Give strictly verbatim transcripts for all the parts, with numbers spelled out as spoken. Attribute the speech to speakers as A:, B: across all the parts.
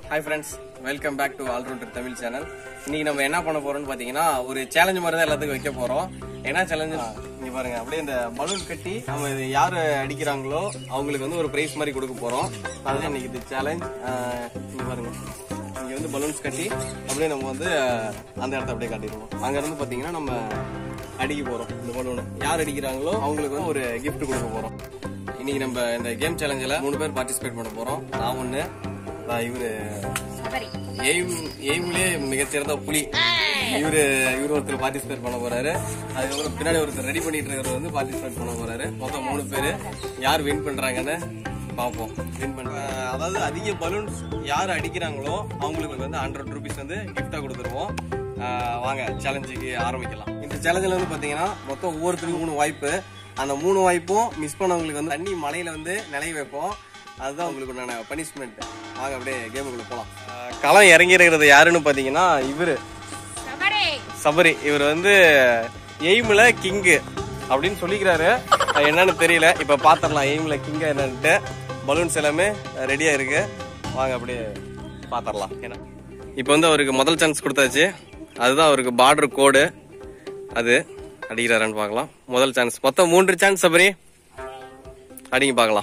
A: Hi friends, welcome back to All Rounder Tamil channel. இன்னைக்கு நம்ம என்ன பண்ண போறோம்னு பாத்தீங்கன்னா ஒரு சேலஞ்ச் மாதிரி தான் எல்லாத்துக்கும் வைக்க போறோம். என்ன சேலஞ்ச் இங்க பாருங்க, அப்படியே இந்த பலூன் கட்டி நம்ம இது யாரு அடிக்கிறாங்களோ அவங்களுக்கு வந்து ஒரு பிரைஸ் மாதிரி கொடுக்க போறோம். அதுதான் இன்னைக்கு இது சேலஞ்ச். இங்க பாருங்க, இங்க வந்து பலூன்ஸ் கட்டி அப்படியே நம்ம வந்து அந்த இடத்த அப்படியே காட்டிடுவோம். அங்க இருந்து பாத்தீங்கன்னா நம்ம அடிக்க போறோம். இந்த பலூனை யார் அடிக்கிறாங்களோ அவங்களுக்கு வந்து ஒரு கிஃப்ட் கொடுக்க போறோம். இன்னைக்கு நம்ம இந்த கேம் சேலஞ்சில் மூணு பேர் பார்ட்டிசிபேட் பண்ண போறோம். நான் ஒண்ணு, இவரு எய்ம்லயே மிகச்சிறந்த புலி, இவரு இவரு ஒருத்தர் பார்ட்டிசிபேட் பண்ண போறாரு. அதுக்கப்புறம் பின்னாடி ஒருத்தர் ரெடி பண்ணிட்டு இருக்கிறவர் வந்து பார்ட்டிசிபேட் பண்ண போறாரு. மொத்தம் மூணு பேரு. யார் வின் பண்றாங்கன்னு பாப்போம். வின் பண்ற அதாவது அதிக பலூன்ஸ் யாரு அடிக்கிறாங்களோ அவங்களுக்கு வந்து ஹண்ட்ரட் ருபீஸ் வந்து கிஃப்டா கொடுத்துருவோம். வாங்க சேலஞ்சுக்கு ஆரம்பிக்கலாம். இந்த சேலஞ்சில் வந்து பாத்தீங்கன்னா மொத்தம் ஒவ்வொருத்தருக்கும் மூணு வாய்ப்பு. அந்த மூணு வாய்ப்பும் மிஸ் பண்ணவங்களுக்கு வந்து தண்ணி மலையில வந்து நிலைய வைப்போம். அதுதான் உங்களுக்கு உண்டான பனிஷ்மெண்ட். வாங்க அப்படியே கேமுக்குள்ள போலாம். களம் இறங்கி இருக்கிறது யாருன்னு பாத்தீங்கன்னா இவரு சபரி. இவர் வந்து எய்ம்ல கிங்கு அப்படின்னு சொல்லிக்கிறாரு. என்னன்னு தெரியல, இப்ப பாத்திரலாம் எய்ம்ல கிங்க என்னன்ட்டு. பலூன்ஸ் எல்லாமே ரெடியா இருக்கு. வாங்க அப்படியே பாத்திரலாம். ஏன்னா இப்ப வந்து அவருக்கு முதல் சான்ஸ் கொடுத்தாச்சு. அதுதான் அவருக்கு பார்டர் கோடு. அது அடிக்கிறாரான்னு பாக்கலாம். முதல் சான்ஸ். மொத்தம் மூன்று சான்ஸ் சபரி, அடிங்க பாக்கலாம்.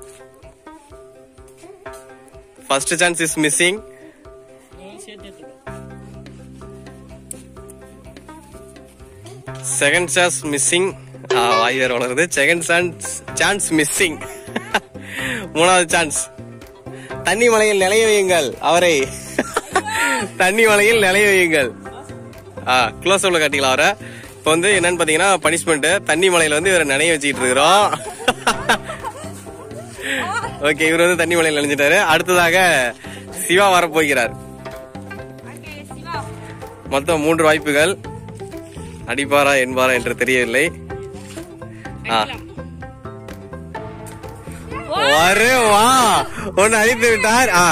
A: First chance is missing. Second chance missing. Ah, வாய் வேற வளருது. Second chance chance missing. மூணாவது சான்ஸ். தண்ணி மலையில் நிலைய வையுங்கள் அவரை. தண்ணி மலையில் நிலைய வையுங்கள். ஆ, க்ளோஸ் அப்ல காட்டிக்கலாம் அவரை. இப்போ வந்து என்னன்னு பாத்தீங்கன்னா பனிஷ்மெண்ட். தண்ணி மலையில வந்து இவரை நினைய வச்சுக்கிட்டு இருக்கிறோம். ஓகே, இவர் வந்து தண்ணி மலையில் நினைஞ்சிட்டாரு. அடுத்ததாக சிவா வரப்போகிறார். மொத்தம் மூன்று வாய்ப்புகள். அடிப்பாரா என்பாரா என்று தெரியவில்லை. அரே வா, ஒன்னு அடித்து விட்டார். ஆ,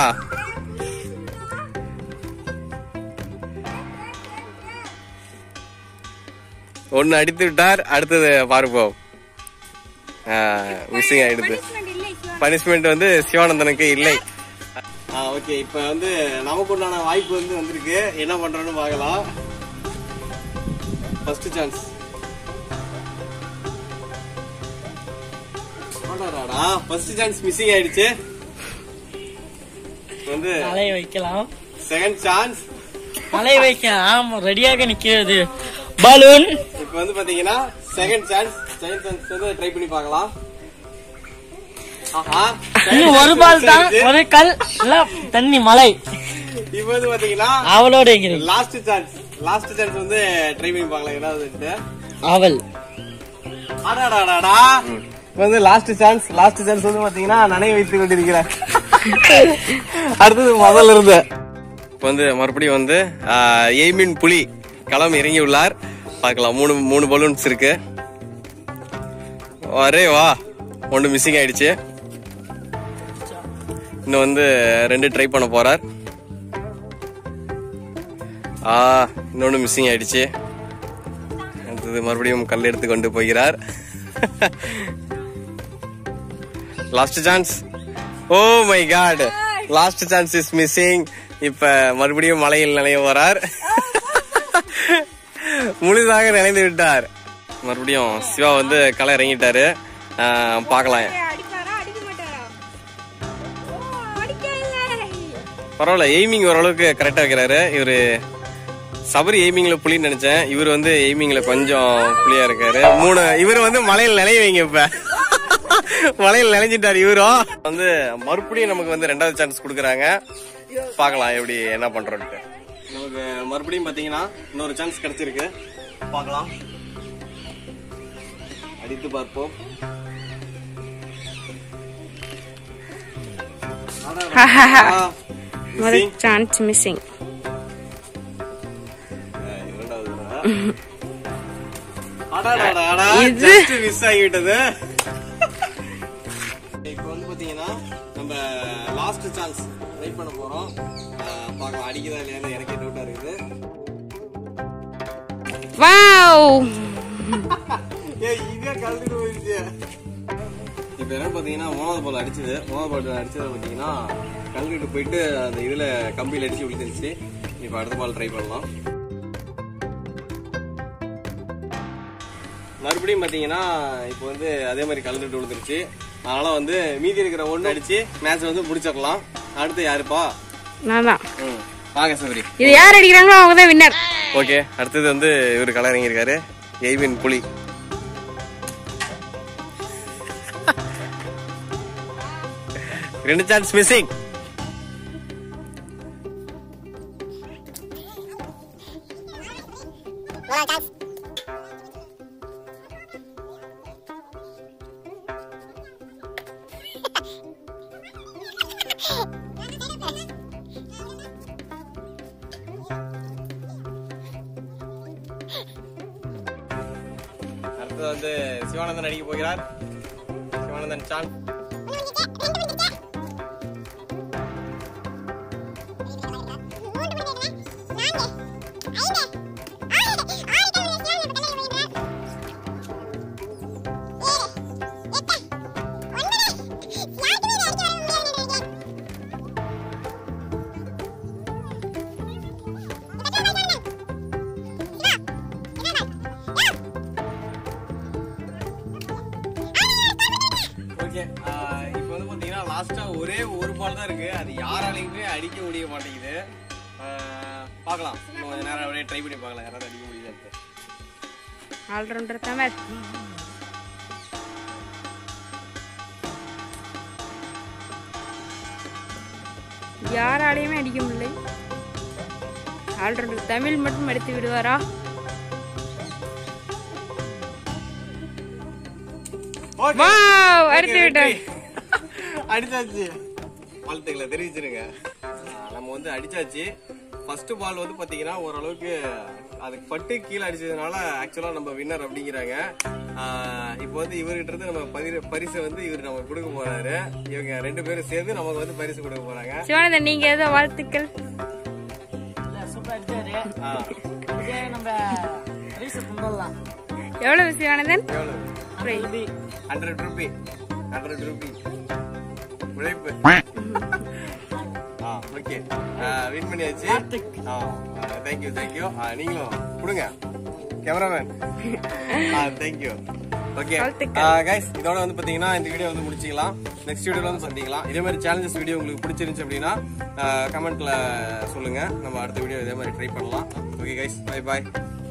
A: ஒன்னு அடித்து விட்டார். அடுத்தது பார்ப்போம். மிஸ்ஸிங் ஆயிடுது. பனிஷ்மெண்ட் வந்து சிவானந்தனுக்கு இல்லை. ஓகே, இப்ப வந்து நமக்கு உண்டான வாய்ப்பு வந்து வந்திருக்கு. என்ன பண்றோம்னு பார்க்கலாம். First chance. First chance missing ஆயிடுச்சு. வந்து
B: தலை வைக்கலாம்.
A: Second chance.
B: தலை வைக்கலாம். ரெடியாக நிக்கிறது பலூன்.
A: இப்ப வந்து பாத்தீங்கன்னா செகண்ட் சான்ஸ். செகண்ட் சான்ஸ் வந்து ட்ரை பண்ணி பார்க்கலாம்.
B: ஒரு பால் தான், ஒரு கல், தண்ணி மலை.
A: இப்ப வந்து பாத்தீங்கன்னா
B: அவளோட
A: லாஸ்ட் சான்ஸ். லாஸ்ட் சான்ஸ் வந்து ட்ரை பண்ணி பார்க்கலாம். ஏதாவது
B: அவள்
A: வந்து லாஸ்ட் சான்ஸ். லாஸ்ட் சான்ஸ் வந்து பாத்தீங்கன்னா நனைய வைத்து கொண்டிருக்கிறார். அடுத்தது முதல்ல இருந்து இப்ப வந்து மறுபடியும் வந்து எய்மின் புலி களம் இறங்கி உள்ளார். பார்க்கலாம். மூணு மூணு பலூன்ஸ் இருக்கு. அரே வா, ஒன்று மிஸ்ஸிங் ஆயிடுச்சு. இன்னும் வந்து ரெண்டு ட்ரை பண்ண போறார். ஆ, இன்னொன்னு மிஸ்ஸிங் ஆயிடுச்சு. அடுத்தது மறுபடியும் கல் எடுத்து கொண்டு போகிறார். Last chance. Oh my God, last chance is missing. இப்ப மறுபடியும் மலையில் நிலைய போறார். முழுதாக நினைந்து விட்டார். மறுபடியும் சிவா வந்து களை இறங்கிட்டாரு. பாக்கலாம். பரவாயில்ல, எய்மிங் ஓரளவுக்கு கரெக்டா வைக்கிறாரு இவரு. சபரி எய்மிங்ல புலின்னு நினைச்சேன். இவர் வந்து எய்மிங்ல கொஞ்சம் புலியா இருக்காரு. மூணு இவரு வந்து மலையில் நிலைய வைங்க. இப்ப மலையில் நினைஞ்சிட்டாரு இவரும். வந்து மறுபடியும் நமக்கு வந்து ரெண்டாவது சான்ஸ் கொடுக்குறாங்க. பாக்கலாம் எப்படி என்ன பண்றோம்ட்டு. நமக்கு மறுபடியும் பாத்தீங்கன்னா இன்னொரு சான்ஸ் கிடைச்சிருக்கு. பாக்கலாம், அடித்து பார்ப்போம்.
C: ஒரு சான்ஸ் மிஸ்ஸிங்.
A: இது மிஸ் ஆகிவிட்டது. இப்போ வந்து பாத்தீங்கன்னா நம்ம லாஸ்ட் சான்ஸ் வெயிட் பண்ண போறோம். பார்க்கலாம் அடிக்குதா இல்லையான்னு எனக்கே டவுட்டா இருக்குது.
C: வாவ்,
A: ஏய் இதே கலந்துட்டு போயிடுச்சு. இப்போ என்ன பார்த்தீங்கன்னா மூணாவது பால் அடிச்சது மூணாவது பால் அடிச்சது பார்த்தீங்கன்னா கல்கிட்டு போயிட்டு அந்த இதில் கம்பியில் அடிச்சு விழுந்துருச்சு. இப்போ அடுத்த பால் ட்ரை பண்ணலாம். மறுபடியும் பார்த்தீங்கன்னா இப்போ வந்து அதே மாதிரி கல்கிட்டு விழுந்துருச்சு. அதனால வந்து மீதி இருக்கிற ஒன்று அடிச்சு மேட்ச் வந்து முடிச்சிடலாம். அடுத்து யாருப்பா?
C: நான் தான்.
A: ம் வாங்க சபரி.
C: இது யார் அடிக்கிறாங்களோ அவங்க தான் வின்னர்.
A: ஓகே, அடுத்தது வந்து இவர் கலர் இறங்கியிருக்காரு, எய்வின் புலி. ரெண்டு சான்ஸ் மிஸ்ஸிங். அடுத்தது வந்து சிவானந்தன் அடிக்க போகிறார். சிவானந்தன் சான். இப்போ வந்து பாத்தீங்கன்னா லாஸ்டா ஒரே ஒரு பால் தான் இருக்கு. அது யாராலையுமே அடிக்க முடிய மாட்டேங்குது. பார்க்கலாம், இன்னும் கொஞ்ச நேரம் அப்படியே ட்ரை பண்ணி பார்க்கலாம் யாராவது அடிக்க முடியுது.
C: ஆல்ரவுண்டர் தமிழ். யாராலையுமே அடிக்க முடியல. ஆல்ரவுண்டர் தமிழ் மட்டும் எடுத்து விடுவாரா? வாவ், எடுத்து விட்டார்.
A: அடிச்சாச்சு. வாழ்த்துக்களை தெரிவிச்சிருங்க. நம்ம வந்து அடிச்சாச்சு. ஃபர்ஸ்ட் பால் வந்து பாத்தீங்கன்னா ஓரளவுக்கு அதுக்கு பட்டு கீழே அடிச்சதுனால ஆக்சுவலா நம்ம வின்னர் அப்படிங்கிறாங்க. இப்போ வந்து இவர்கிட்ட இருந்து நம்ம பரிசை வந்து இவர் நம்ம கொடுக்க போறாரு. இவங்க ரெண்டு பேரும் சேர்ந்து நமக்கு வந்து பரிசு கொடுக்க போறாங்க.
C: சிவானந்தன், நீங்க ஏதோ வாழ்த்துக்கள். எவ்வளவு Sivanandan?
A: Hundred rupee hundred rupee உழைப்பு. ஓகே, வின் பண்ணியாச்சு. Thank you thank you. நீங்களும் கொடுங்க கேமராமேன். தேங்க்யூ. ஓகே கைஸ், இதோட வந்து பாத்தீங்கன்னா இந்த வீடியோ வந்து முடிச்சிக்கலாம். நெக்ஸ்ட் வீடியோல வந்து சந்திக்கலாம். இதே மாதிரி சேலஞ்சஸ் வீடியோ உங்களுக்கு பிடிச்சிருந்துச்சு அப்படின்னா கமெண்ட்ல சொல்லுங்க. நம்ம அடுத்த வீடியோ இதே மாதிரி ட்ரை பண்ணலாம். ஓகே கைஸ், பை பாய்.